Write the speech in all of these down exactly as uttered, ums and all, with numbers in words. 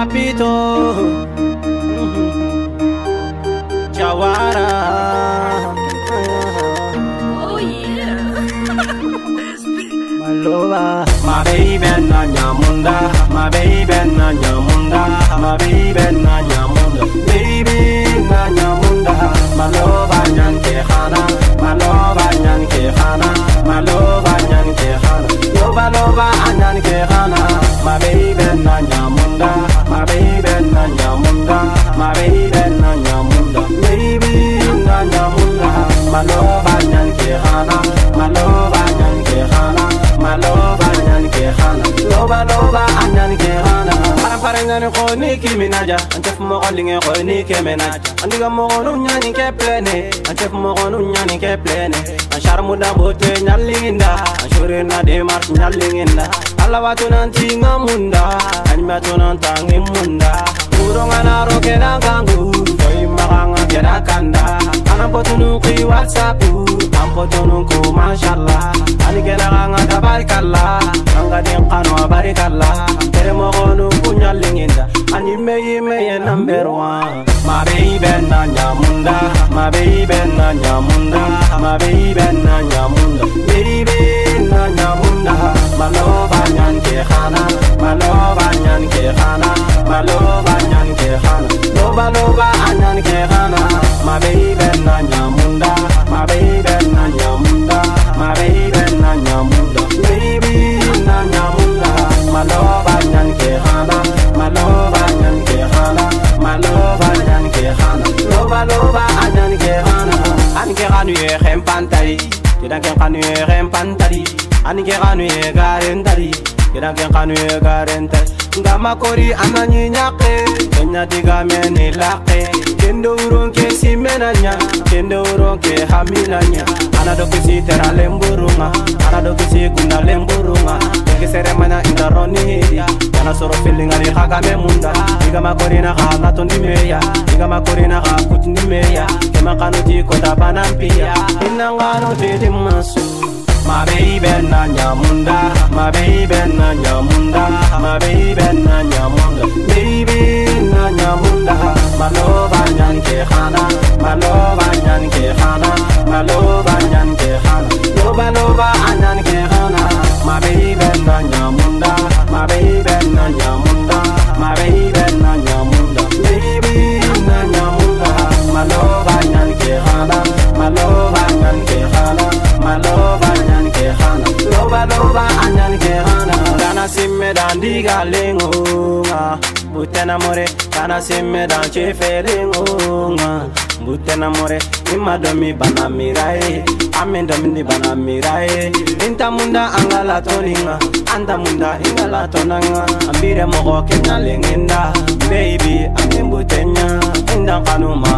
papito Jawara. Oh yeah. My lover, my baby na nyamunda, my baby na nyamunda, my baby na nyamunda, baby na nyamunda. My lover nyan ke khana, my lover nyan ke khana, my lover nyan ke khana, lover lover nyan ke khana. My baby na nyamunda, my baby na nyamunda, my baby na nyamunda, baby na nyamunda. My lover nyan ke khana, my lover nyan ke khana. My lover nyan ke khana, lover lover nyan ke khana. Param param nyan ko ni ki minaja, antef mo ko linge ko ni ke menaja. Andiga mo ko nu nyan ke plene, antef mo ko nu nyan ke plene. An charmu da bote nyan linginda, an shure na de mars nyan linginda. Alla watu nanti ngamunda, anima tu nantangi munda. Uronga na roke na gangu, koi makanga kena kanda. Anam potunu ki WhatsAppu, am potunu ku mashallah. Ani kena kanga tabarikallah, anga den kano barikallah. Tere mo konu punya linginda, ani meye meye number one. My baby na nyamunda, my baby na nyamunda, my baby na nyamunda, baby na nyamunda. My lover nyan ke khana, my lover nyan ke khana, my lover nyan ke khana, lover lover nyan ke khana. My baby na nyamunda, my baby na nyamunda, my baby na nyamunda, baby na nyamunda. My lover nyan ke khana, my lover nyan ke khana, my lover nyan ke khana, lover lover nyan ke khana. An ke khanu ye khempantari, tidak ke khanu ye khempantari. Ani ke kanu ye garentari, kira ke kanu ye garentari. Ngama kori ananyi nyake, kenya diga meni lake. Kendo urong ke si menanya, kendo urong ke haminanya. Ana do kisi tera lemburunga, ana do kisi gunda lemburunga. Ke seremana inda roni hedi, yana soro feeling ali haga me munda. Diga makori na ha na tondi meya, diga makori na ha kutundi meya. Kema kanu di kota panampia, inangano di masu. My baby na nyamunda, my baby na nyamunda, my baby na nyamunda, baby na nyamunda. My lover nyan ke khana, my lover nyan ke khana, my lover nyan ke khana, lover lover nyan ke khana. My baby na nyamunda, my baby na nyamunda, my baby na nyamunda, baby na nyamunda. My lover nyan ke khana, my lover nyan ke khana, my lover. Loba loba anyan ke hana, kana simme dan diga lengonga, butena more, kana simme dan chefe lengonga, butena more, ima domi bana mirai, amen domi bana mirai, inta munda angala toninga, anta munda ingala tonanga, ambire moko kena lengenda, baby amen butenya, inda kanuma.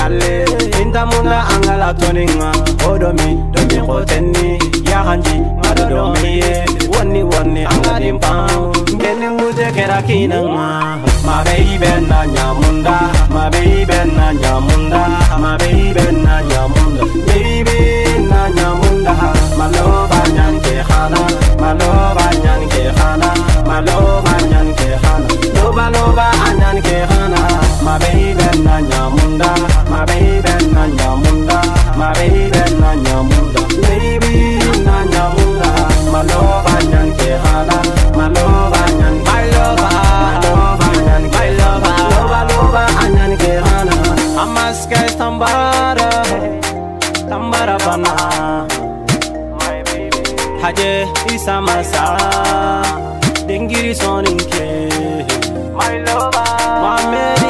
Inta munda angala toninga, odomi domi koteni, yahanji ngado domi ye, wani wani angadi mpang, ngeni mute kera kinanga. My baby na nyamunda, my baby na nyamunda, my baby na nyamunda, baby na nyamunda. My lover nyan ke khana, my lover nyan ke khana, my lover nyan ke khana, lover lover nyan ke khana. My baby na nyamunda, my baby na nyamunda, my baby na nyamunda, baby na nyamunda. My lover nyan ke khana, my lover nyan, my lover, my lover nyan, my lover, lover lover nyan ke khana. Amaske tambara, tambara bana, my baby. Haje isa masa, dengiri soninke, my lover, my